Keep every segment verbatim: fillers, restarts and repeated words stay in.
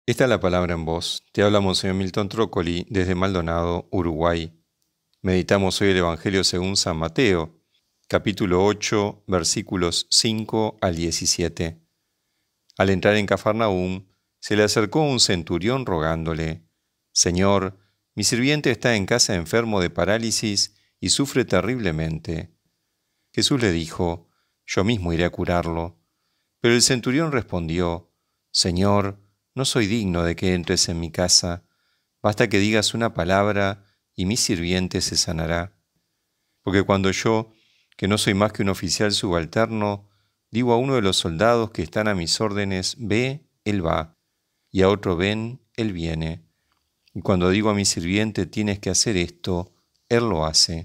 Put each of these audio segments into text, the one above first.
Esta es la palabra en voz. Te habla Monseñor Milton Trócoli desde Maldonado, Uruguay. Meditamos hoy el Evangelio según San Mateo, capítulo ocho, versículos cinco al diecisiete. Al entrar en Cafarnaúm, se le acercó un centurión rogándole: «Señor, mi sirviente está en casa enfermo de parálisis y sufre terriblemente». Jesús le dijo: «Yo mismo iré a curarlo». Pero el centurión respondió: «Señor, no soy digno de que entres en mi casa. Basta que digas una palabra y mi sirviente se sanará. Porque cuando yo, que no soy más que un oficial subalterno, digo a uno de los soldados que están a mis órdenes, ve, él va, y a otro ven, él viene. Y cuando digo a mi sirviente, tienes que hacer esto, él lo hace».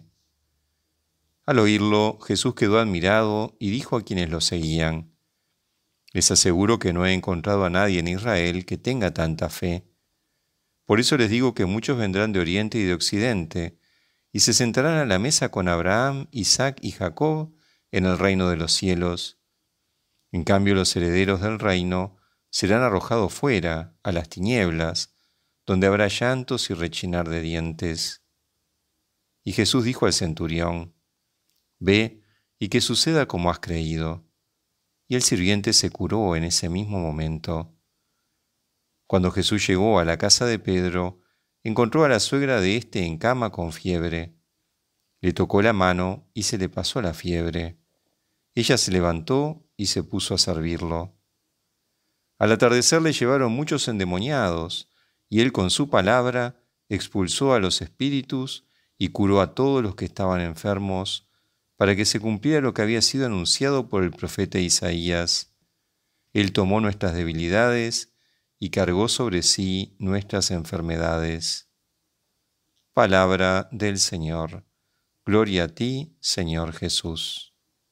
Al oírlo, Jesús quedó admirado y dijo a quienes lo seguían: «Les aseguro que no he encontrado a nadie en Israel que tenga tanta fe. Por eso les digo que muchos vendrán de oriente y de occidente, y se sentarán a la mesa con Abraham, Isaac y Jacob en el reino de los cielos. En cambio, los herederos del reino serán arrojados fuera, a las tinieblas, donde habrá llantos y rechinar de dientes». Y Jesús dijo al centurión: «Ve, y que suceda como has creído». Y el sirviente se curó en ese mismo momento. Cuando Jesús llegó a la casa de Pedro, encontró a la suegra de éste en cama con fiebre. Le tocó la mano y se le pasó la fiebre. Ella se levantó y se puso a servirlo. Al atardecer le llevaron muchos endemoniados, y él con su palabra expulsó a los espíritus y curó a todos los que estaban enfermos, para que se cumpliera lo que había sido anunciado por el profeta Isaías: «Él tomó nuestras debilidades y cargó sobre sí nuestras enfermedades». Palabra del Señor. Gloria a ti, Señor Jesús.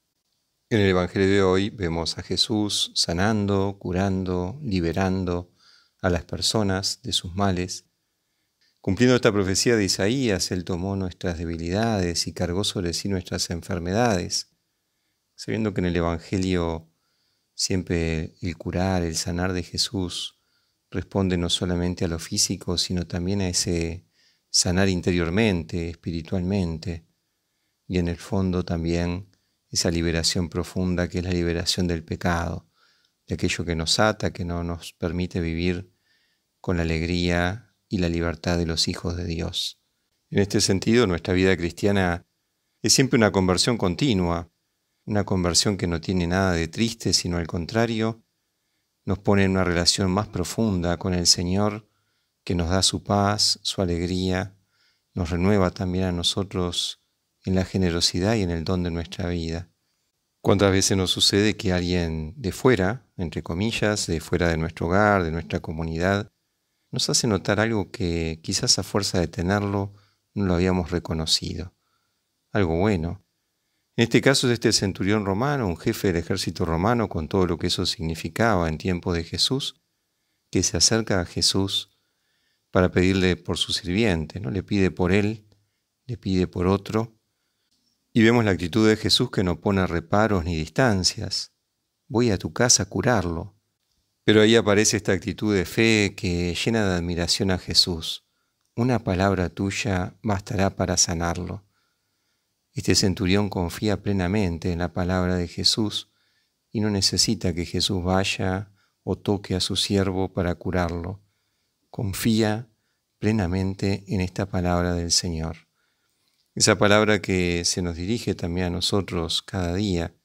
En el Evangelio de hoy vemos a Jesús sanando, curando, liberando a las personas de sus males. Cumpliendo esta profecía de Isaías, Él tomó nuestras debilidades y cargó sobre sí nuestras enfermedades, sabiendo que en el Evangelio siempre el curar, el sanar de Jesús responde no solamente a lo físico, sino también a ese sanar interiormente, espiritualmente, y en el fondo también esa liberación profunda que es la liberación del pecado, de aquello que nos ata, que no nos permite vivir con la alegría y la libertad de los hijos de Dios. En este sentido, nuestra vida cristiana es siempre una conversión continua, una conversión que no tiene nada de triste, sino al contrario, nos pone en una relación más profunda con el Señor, que nos da su paz, su alegría, nos renueva también a nosotros en la generosidad y en el don de nuestra vida. ¿Cuántas veces nos sucede que alguien de fuera, entre comillas, de fuera de nuestro hogar, de nuestra comunidad, nos hace notar algo que quizás a fuerza de tenerlo no lo habíamos reconocido? Algo bueno. En este caso es este centurión romano, un jefe del ejército romano, con todo lo que eso significaba en tiempo de Jesús, que se acerca a Jesús para pedirle por su sirviente, ¿no? Le pide por él, le pide por otro. Y vemos la actitud de Jesús, que no pone reparos ni distancias. Voy a tu casa a curarlo. Pero ahí aparece esta actitud de fe que llena de admiración a Jesús. Una palabra tuya bastará para sanarlo. Este centurión confía plenamente en la palabra de Jesús y no necesita que Jesús vaya o toque a su siervo para curarlo. Confía plenamente en esta palabra del Señor. Esa palabra que se nos dirige también a nosotros cada día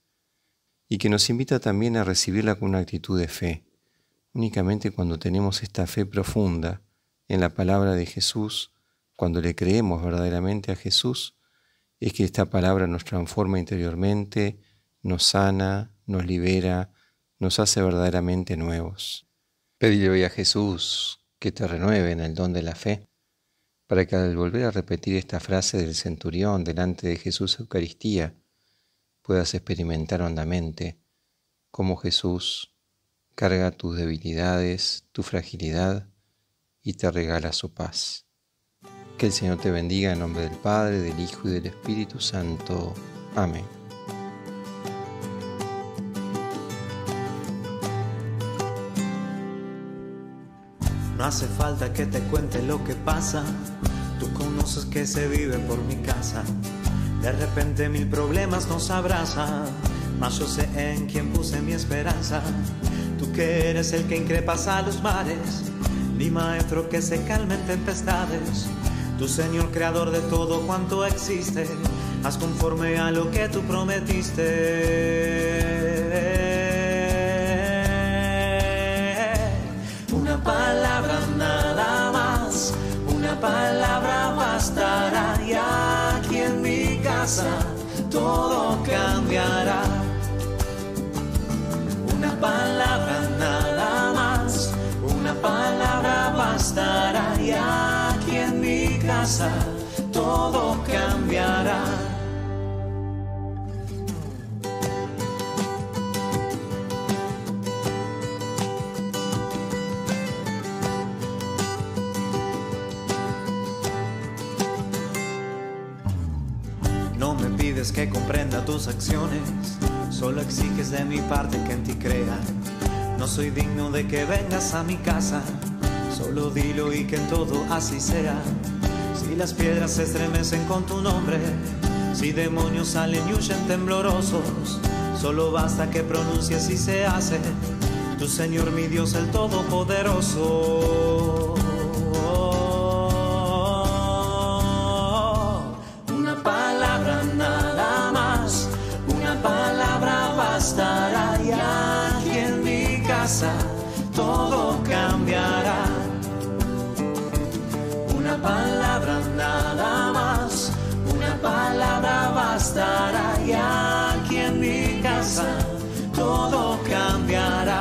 y que nos invita también a recibirla con una actitud de fe. Únicamente cuando tenemos esta fe profunda en la palabra de Jesús, cuando le creemos verdaderamente a Jesús, es que esta palabra nos transforma interiormente, nos sana, nos libera, nos hace verdaderamente nuevos. Pedile hoy a Jesús que te renueve en el don de la fe, para que al volver a repetir esta frase del centurión delante de Jesús Eucaristía, puedas experimentar hondamente cómo Jesús carga tus debilidades, tu fragilidad y te regala su paz. Que el Señor te bendiga en nombre del Padre, del Hijo y del Espíritu Santo. Amén. No hace falta que te cuente lo que pasa, tú conoces que se vive por mi casa. De repente mil problemas nos abrazan, mas yo sé en quién puse mi esperanza. Tú que eres el que increpas a los mares, mi maestro que se calma en tempestades. Tu Señor creador de todo cuanto existe, haz conforme a lo que tú prometiste. Una palabra nada más, una palabra bastará, y aquí en mi casa todo cambiará. Una palabra nada más, una palabra bastará, y aquí en mi casa todo cambiará. No me pides que comprenda tus acciones, solo exiges de mi parte que en ti crea. No soy digno de que vengas a mi casa, solo dilo y que en todo así sea. Si las piedras se estremecen con tu nombre, si demonios salen y huyen temblorosos, solo basta que pronuncies y se hace. Tu Señor mi Dios el Todopoderoso. Una palabra nada más, una palabra bastará, y aquí en mi casa todo cambiará. Una palabra nada más, una palabra bastará, y aquí en mi casa todo cambiará.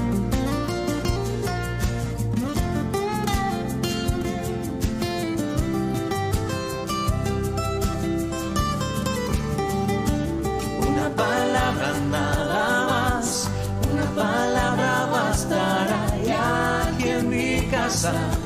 Una palabra nada más, una palabra bastará, y aquí en mi casa